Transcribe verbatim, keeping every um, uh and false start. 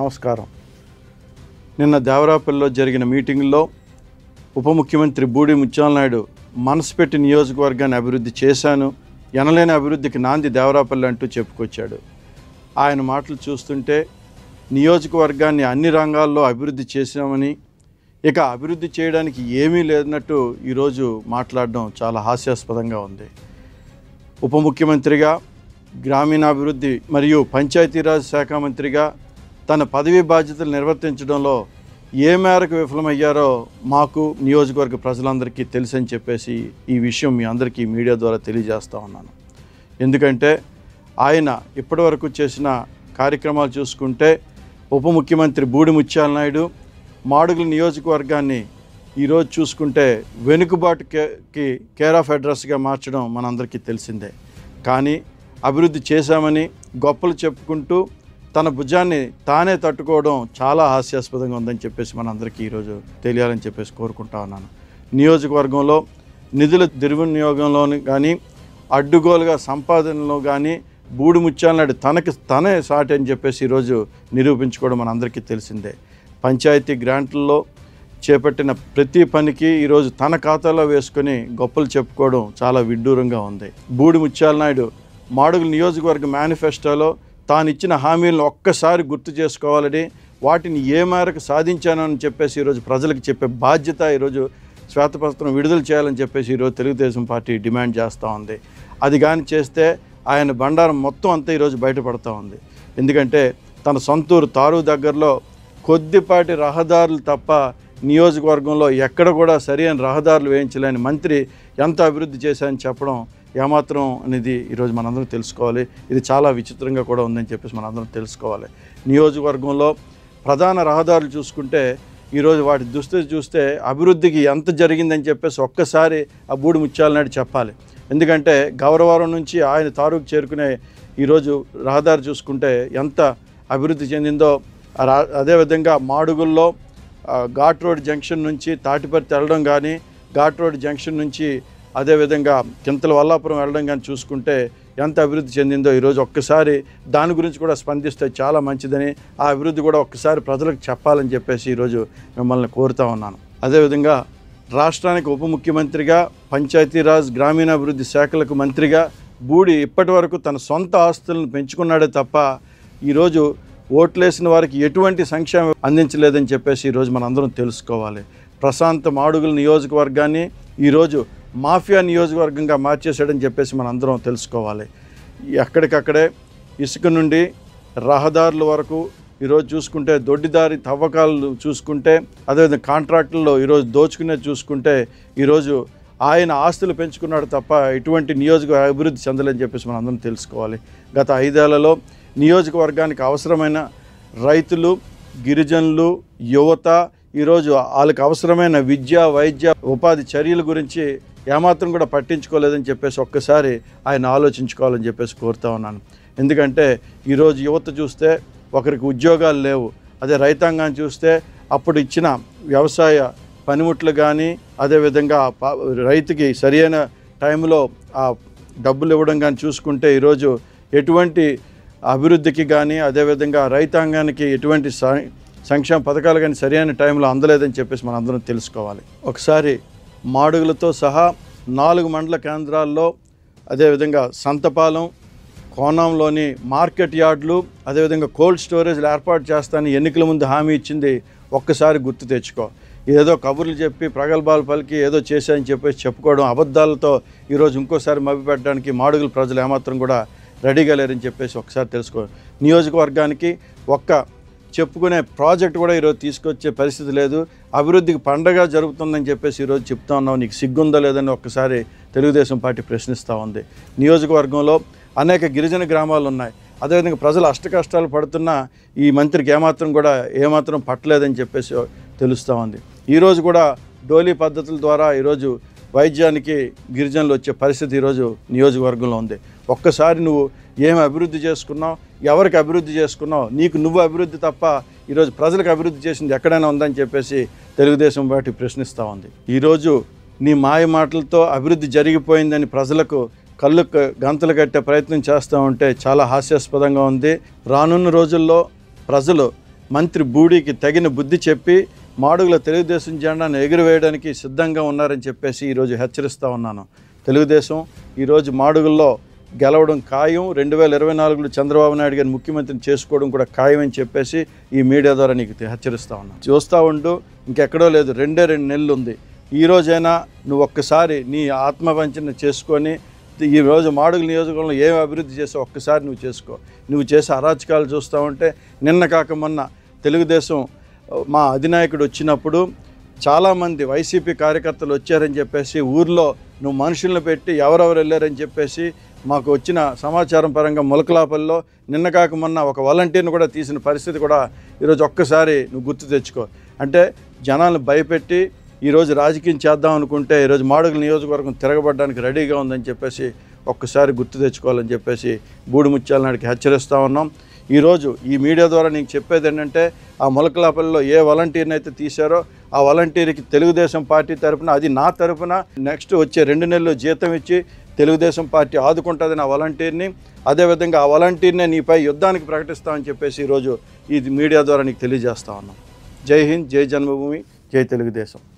నమస్కారం. నిన్న దేవరాపల్లిలో జరిగిన మీటింగ్లో ఉప ముఖ్యమంత్రి బూడి ముత్యాల నాయుడు మనసు పెట్టి నియోజకవర్గాన్ని అభివృద్ధి చేశాను, ఎనలేని అభివృద్ధికి నాంది దేవరాపల్లి అంటూ చెప్పుకొచ్చాడు. ఆయన మాటలు చూస్తుంటే నియోజకవర్గాన్ని అన్ని రంగాల్లో అభివృద్ధి చేశామని, ఇక అభివృద్ధి చేయడానికి ఏమీ లేదన్నట్టు ఈరోజు మాట్లాడడం చాలా హాస్యాస్పదంగా ఉంది. ఉప ముఖ్యమంత్రిగా, గ్రామీణాభివృద్ధి మరియు పంచాయతీరాజ్ శాఖ మంత్రిగా తన పదవీ బాధ్యతలు నిర్వర్తించడంలో ఏ మేరకు విఫలమయ్యారో మాకు నియోజకవర్గ ప్రజలందరికీ తెలుసని చెప్పేసి ఈ విషయం మీ అందరికీ మీడియా ద్వారా తెలియజేస్తూ ఉన్నాను. ఎందుకంటే ఆయన ఇప్పటివరకు చేసిన కార్యక్రమాలు చూసుకుంటే ఉప ముఖ్యమంత్రి బూడి ముత్యాల నాయుడు మాడుగుల నియోజకవర్గాన్ని ఈరోజు చూసుకుంటే వెనుకబాటుకి కేర్ ఆఫ్ అడ్రస్గా మార్చడం మనందరికీ తెలిసిందే. కానీ అభివృద్ధి చేశామని గొప్పలు చెప్పుకుంటూ తన భుజాన్ని తానే తట్టుకోవడం చాలా హాస్యాస్పదంగా ఉందని చెప్పేసి మనందరికీ ఈరోజు తెలియాలని చెప్పేసి కోరుకుంటా ఉన్నాను. నియోజకవర్గంలో నిధుల దుర్వినియోగంలో కానీ, అడ్డుగోలుగా సంపాదనలో కానీ బూడి ముత్యాల నాయుడు తనకి తనే సాటి అని చెప్పేసి ఈరోజు నిరూపించుకోవడం మనందరికీ తెలిసిందే. పంచాయతీ గ్రాంట్లలో చేపట్టిన ప్రతి పనికి ఈరోజు తన ఖాతాలో వేసుకొని గొప్పలు చెప్పుకోవడం చాలా విడ్డూరంగా ఉంది. బూడి ముత్యాల నాయుడు మాడుగుల నియోజకవర్గ మేనిఫెస్టోలో తాను ఇచ్చిన హామీలను ఒక్కసారి గుర్తు చేసుకోవాలని, వాటిని ఏ మేరకు సాధించానని చెప్పేసి ఈరోజు ప్రజలకు చెప్పే బాధ్యత ఈరోజు శ్వేతపత్రం విడుదల చేయాలని చెప్పేసి ఈరోజు తెలుగుదేశం పార్టీ డిమాండ్ చేస్తూ ఉంది. అది కానీ చేస్తే ఆయన బండారం మొత్తం అంతా ఈరోజు బయటపడుతూ ఉంది. ఎందుకంటే తన సొంతూరు తారు దగ్గరలో కొద్దిపాటి రహదారులు తప్ప నియోజకవర్గంలో ఎక్కడ కూడా సరైన రహదారులు వేయించలేని మంత్రి ఎంత అభివృద్ధి చేశారని చెప్పడం ఏమాత్రం అనేది ఈరోజు మనందరం తెలుసుకోవాలి. ఇది చాలా విచిత్రంగా కూడా ఉందని చెప్పేసి మనందరం తెలుసుకోవాలి. నియోజకవర్గంలో ప్రధాన రహదారులు చూసుకుంటే ఈరోజు వాటి దుస్థితి చూస్తే అభివృద్ధికి ఎంత జరిగిందని చెప్పేసి ఒక్కసారి ఆ బూడి ముత్యాల నాయుడు చెప్పాలి. ఎందుకంటే గౌరవరం నుంచి ఆయన తారూకు చేరుకునే ఈరోజు రహదారి చూసుకుంటే ఎంత అభివృద్ధి చెందిందో, అదేవిధంగా మాడుగుల్లో ఘాట్ రోడ్ జంక్షన్ నుంచి తాటిపర్తి వెళ్ళడం కానీ, ఘాట్ రోడ్ జంక్షన్ నుంచి అదేవిధంగా కింతల వల్లాపురం వెళ్ళడం కానీ చూసుకుంటే ఎంత అభివృద్ధి చెందిందో ఈరోజు ఒక్కసారి దాని గురించి కూడా స్పందిస్తే చాలా మంచిదని, ఆ అభివృద్ధి కూడా ఒక్కసారి ప్రజలకు చెప్పాలని చెప్పేసి ఈరోజు మిమ్మల్ని కోరుతా ఉన్నాను. అదేవిధంగా రాష్ట్రానికి ఉప ముఖ్యమంత్రిగా, పంచాయతీరాజ్ గ్రామీణాభివృద్ధి శాఖలకు మంత్రిగా బూడి ఇప్పటి వరకు తన సొంత ఆస్తులను పెంచుకున్నాడే తప్ప ఈరోజు ఓట్లేసిన వారికి ఎటువంటి సంక్షేమం అందించలేదని చెప్పేసి ఈరోజు మనందరం తెలుసుకోవాలి. ప్రశాంత మాడుగుల నియోజకవర్గాన్ని ఈరోజు మాఫియా నియోజకవర్గంగా మార్చేసాడని చెప్పేసి మనందరం తెలుసుకోవాలి. ఎక్కడికక్కడే ఇసుక నుండి రహదారుల వరకు ఈరోజు చూసుకుంటే దొడ్డిదారి తవ్వకాలు చూసుకుంటే, అదేవిధంగా కాంట్రాక్టుల్లో ఈరోజు దోచుకునేది చూసుకుంటే ఈరోజు ఆయన ఆస్తులు పెంచుకున్నాడు తప్ప ఎటువంటి నియోజకవర్గ అభివృద్ధి చెందలేని చెప్పేసి మనందరం తెలుసుకోవాలి. గత ఐదేళ్లలో నియోజకవర్గానికి అవసరమైన రైతులు, గిరిజనులు, యువత ఈరోజు వాళ్ళకి అవసరమైన విద్య, వైద్య, ఉపాధి చర్యల గురించి ఏమాత్రం కూడా పట్టించుకోలేదని చెప్పేసి ఒక్కసారి ఆయన ఆలోచించుకోవాలని చెప్పేసి కోరుతా ఉన్నాను. ఎందుకంటే ఈరోజు యువత చూస్తే ఒకరికి ఉద్యోగాలు లేవు. అదే రైతాంగాన్ని చూస్తే అప్పుడు ఇచ్చిన వ్యవసాయ పనిముట్లు కానీ, అదేవిధంగా రైతుకి సరైన టైంలో ఆ డబ్బులు ఇవ్వడం కానీ చూసుకుంటే ఈరోజు ఎటువంటి అభివృద్ధికి కానీ, అదేవిధంగా రైతాంగానికి ఎటువంటి సంక్షేమ పథకాలు కానీ సరైన టైంలో అందలేదని చెప్పేసి మనం అందరం తెలుసుకోవాలి. ఒకసారి మాడుగులతో సహా నాలుగు మండల కేంద్రాల్లో, అదేవిధంగా సంతపాలెం, కోనంలోని మార్కెట్ యార్డులు, అదేవిధంగా కోల్డ్ స్టోరేజ్లు ఏర్పాటు చేస్తానని ఎన్నికల ముందు హామీ ఇచ్చింది ఒక్కసారి గుర్తు తెచ్చుకో. ఏదో కబుర్లు చెప్పి ప్రగల్భాలు పలికి ఏదో చేశాయని చెప్పేసి చెప్పుకోవడం, అబద్ధాలతో ఈరోజు ఇంకోసారి మభ్యపెట్టడానికి మాడుగుల ప్రజలు ఏమాత్రం కూడా రెడీగా లేరని చెప్పేసి ఒకసారి తెలుసుకో. నియోజకవర్గానికి ఒక్క చెప్పుకునే ప్రాజెక్ట్ కూడా ఈరోజు తీసుకొచ్చే పరిస్థితి లేదు. అభివృద్ధికి పండగ జరుగుతుందని చెప్పేసి ఈరోజు చెప్తా ఉన్నావు. నీకు సిగ్గుందో లేదని ఒక్కసారి తెలుగుదేశం పార్టీ ప్రశ్నిస్తూ ఉంది. నియోజకవర్గంలో అనేక గిరిజన గ్రామాలు ఉన్నాయి. అదేవిధంగా ప్రజలు అష్టకష్టాలు పడుతున్నా ఈ మంత్రికి ఏమాత్రం కూడా ఏమాత్రం పట్టలేదని చెప్పేసి తెలుస్తూ ఉంది. ఈరోజు కూడా డోలీ పద్ధతుల ద్వారా ఈరోజు వైద్యానికి గిరిజనులు వచ్చే పరిస్థితి ఈరోజు నియోజకవర్గంలో ఉంది. ఒక్కసారి నువ్వు ఏమి అభివృద్ధి చేసుకున్నావు, ఎవరికి అభివృద్ధి చేసుకున్నావు, నీకు నువ్వు అభివృద్ధి తప్ప ఈరోజు ప్రజలకు అభివృద్ధి చేసింది ఎక్కడైనా ఉందని చెప్పేసి తెలుగుదేశం పార్టీ ప్రశ్నిస్తూ ఉంది. ఈరోజు నీ మాయ మాటలతో అభివృద్ధి జరిగిపోయిందని ప్రజలకు కళ్ళు గంతలు కట్టే ప్రయత్నం చేస్తూ ఉంటే చాలా హాస్యాస్పదంగా ఉంది. రానున్న రోజుల్లో ప్రజలు మంత్రి బూడికి తగిన బుద్ధి చెప్పి మాడుగుల తెలుగుదేశం జెండాను ఎగురవేయడానికి సిద్ధంగా ఉన్నారని చెప్పేసి ఈరోజు హెచ్చరిస్తూ ఉన్నాను. తెలుగుదేశం ఈరోజు మాడుగుల్లో గెలవడం ఖాయం, రెండు వేల ఇరవై నాలుగులో చంద్రబాబు నాయుడు గారిని ముఖ్యమంత్రిని చేసుకోవడం కూడా ఖాయం అని చెప్పేసి ఈ మీడియా ద్వారా నీకు హెచ్చరిస్తూ ఉన్నాను. చూస్తూ ఉంటూ ఇంకెక్కడో లేదు, రెండే రెండు నెలలు ఉంది. ఈరోజైనా నువ్వు ఒక్కసారి నీ ఆత్మవంచన చేసుకొని ఈరోజు మాడుగుల నియోజకవర్గంలో ఏం అభివృద్ధి చేసావు ఒక్కసారి నువ్వు చేసుకో. నువ్వు చేసే అరాచకాలు చూస్తూ ఉంటే నిన్న కాక మొన్న తెలుగుదేశం మా అధినాయకుడు వచ్చినప్పుడు చాలామంది వైసీపీ కార్యకర్తలు వచ్చారని చెప్పేసి ఊర్లో నువ్వు మనుషులను పెట్టి ఎవరెవరు వెళ్ళారని చెప్పేసి మాకు వచ్చిన సమాచారం పరంగా ములకలాపల్లో నిన్న కాక మొన్న ఒక వాలంటీర్ని కూడా తీసిన పరిస్థితి కూడా ఈరోజు ఒక్కసారి నువ్వు గుర్తు తెచ్చుకో. అంటే జనాలను భయపెట్టి ఈరోజు రాజకీయం చేద్దాం అనుకుంటే ఈరోజు మాడుగుల నియోజకవర్గం తిరగబడడానికి రెడీగా ఉందని చెప్పేసి ఒక్కసారి గుర్తు తెచ్చుకోవాలని చెప్పేసి బూడి ముత్యాల నాయుడికి హెచ్చరిస్తూ ఉన్నాం. ఈరోజు ఈ మీడియా ద్వారా నీకు చెప్పేది ఏంటంటే ఆ ములకలాపల్లో ఏ వాలంటీర్ని అయితే తీశారో ఆ వాలంటీర్కి తెలుగుదేశం పార్టీ తరఫున, అది నా తరఫున నెక్స్ట్ వచ్చే రెండు నెలలు జీతం ఇచ్చి తెలుగుదేశం పార్టీ ఆదుకుంటుంది ఆ వాలంటీర్ని. అదేవిధంగా ఆ వాలంటీర్నే నీపై యుద్ధానికి ప్రకటిస్తామని చెప్పేసి ఈరోజు ఈ మీడియా ద్వారా నీకు తెలియజేస్తా ఉన్నాం. జై హింద్, జై జన్మభూమి, జై తెలుగుదేశం.